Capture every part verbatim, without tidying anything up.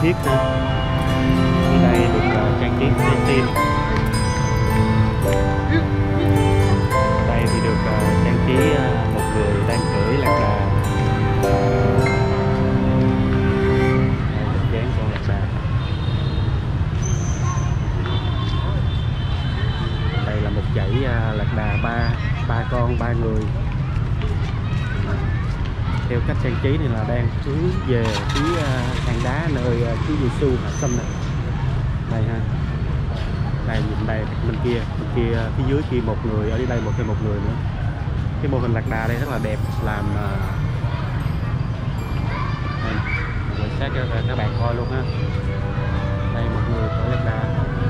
Thiết ha. Ở đây được uh, trang trí trái tim. Đây thì được uh, trang trí uh, một người đang cưỡi lạc đà. Đây dán con lạc đà. Đây là một dãy uh, lạc đà ba ba con ba người. Theo cách trang trí này là đang hướng về phía uh, hang đá nơi uh, Chúa Giêsu hạ sinh này. Đây ha. Đây nhìn đây bên kia, bên kia phía dưới kia một người, ở đây một thêm một người nữa. Cái mô hình lạc đà đây rất là đẹp, làm uh... đây, sát cho các bạn coi luôn ha. Đây một người cưỡi lạc đà.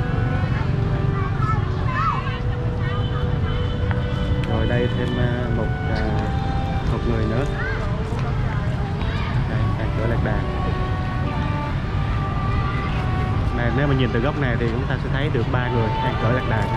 Rồi đây thêm uh, một uh, một người nữa. Cưỡi lạc đà. Này, nếu mà nhìn từ góc này thì chúng ta sẽ thấy được ba người đang cưỡi lạc đà.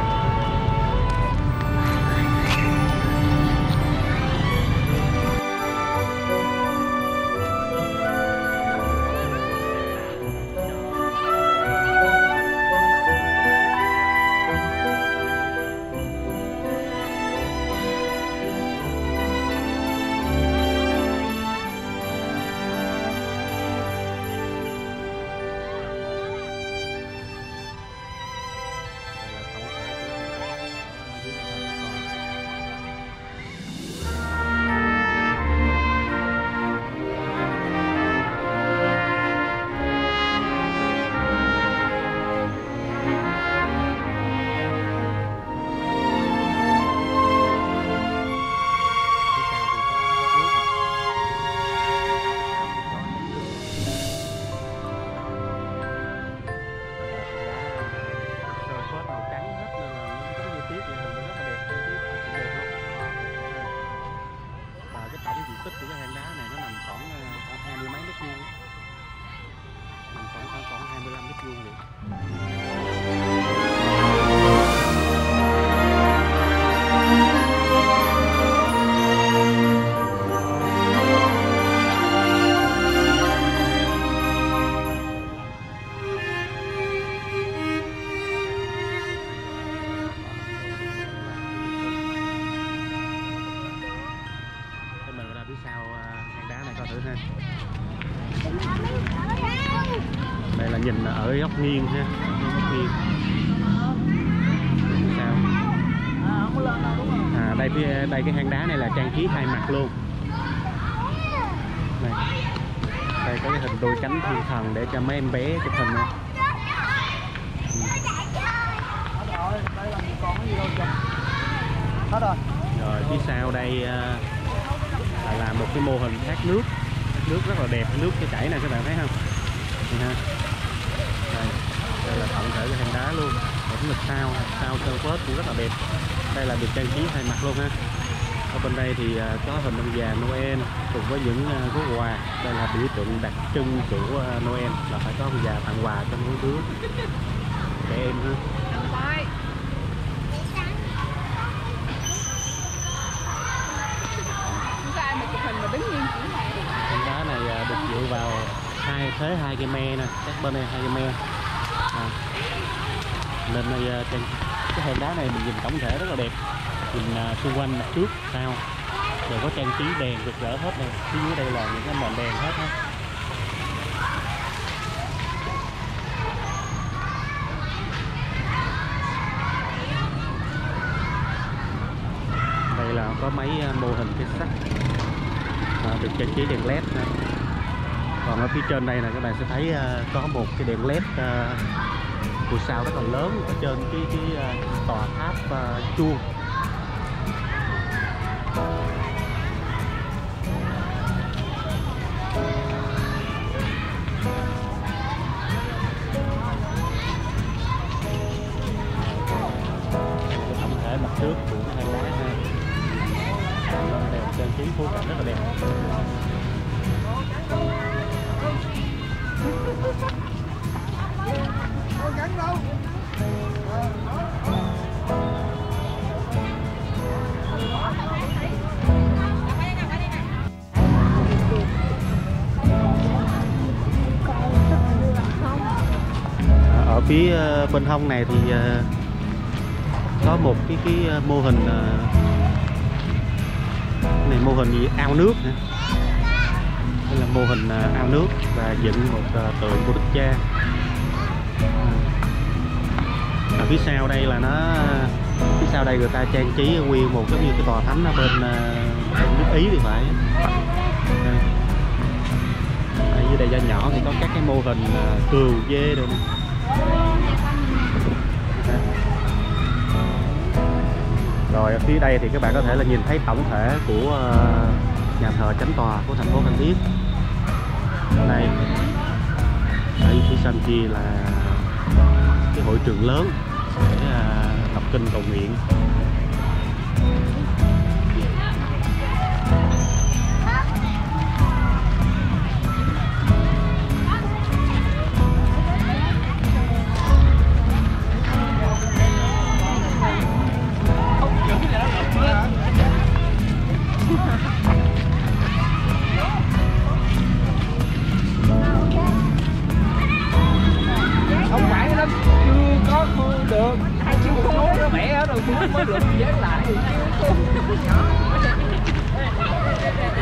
Tích của cái hang đá này nó nằm khoảng hai mươi mấy mét vuông, nằm khoảng khoảng hai mươi lăm mét vuông vậy. Phía sau hang đá này coi thử ha. Đây là nhìn ở góc nghiêng ha, góc nghiêng. Sao? À, đây phía đây cái hang đá này là trang trí hai mặt luôn. Này. Đây có cái hình đôi cánh thiên thần để cho mấy em bé chụp hình này. Rồi phía sau đây là một cái mô hình thác nước, thác nước rất là đẹp, nước cái chảy này các bạn thấy không? Đây, ha. Đây, đây là tổng thể cái hang đá luôn, một cái sao, sao sơn phết cũng rất là đẹp. Đây là được trang trí hai mặt luôn ha. Ở bên đây thì có hình ông già Noel cùng với những gói quà. Đây là biểu tượng đặc trưng của Noel, là phải có ông già tặng quà cho mấy đứa trẻ em ha. Hang đá này được dựa vào hai thế hai cây me nè, các bên này hai cây me. À. Nên đây, cái, cái hang đá này mình nhìn tổng thể rất là đẹp, nhìn uh, xung quanh mặt trước sau rồi có trang trí đèn rực rỡ hết này, phía dưới đây là những cái màn đèn hết ha. Đây là có mấy mô hình cây sắt à, được trang trí đèn led nè. Còn ở phía trên đây là các bạn sẽ thấy uh, có một cái đèn led uh, của sao rất là lớn ở trên cái cái uh, tòa tháp uh, chuông. Tổng thể mặt trước của hang đá ha, đèn trang trí phố cảnh rất là đẹp. Không gắn đâu. phía uh, bên hông này thì uh, có một cái cái uh, mô hình uh, này mô hình gì ao nước nữa. Đây là mô hình uh, ao nước và dựng một uh, tượng của Đức Cha. Ở phía sau đây là nó phía sau đây người ta trang trí nguyên một giống như cái tòa thánh ở bên, uh, bên nước Ý thì phải. Đây. Ở dưới đây da nhỏ thì có các cái mô hình uh, cừu dê rồi nè. Rồi ở phía đây thì các bạn có thể là nhìn thấy tổng thể của uh, nhà thờ Chánh tòa của thành phố Phan Thiết. Đây, ở phía sau kia là cái hội trường lớn để uh, đọc kinh cầu nguyện. Không phải nó chưa có được, hai chiếc số nó bẻ rồi mới được dán lại.